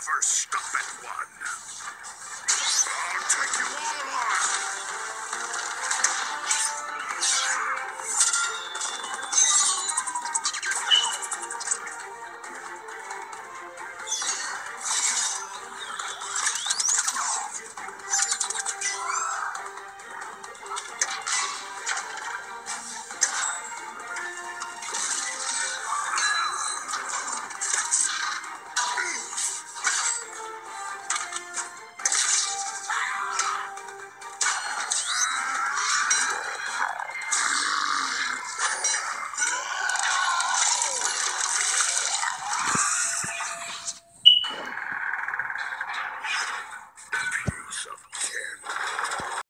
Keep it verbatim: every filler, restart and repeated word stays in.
never stop at one. I'll take you all on.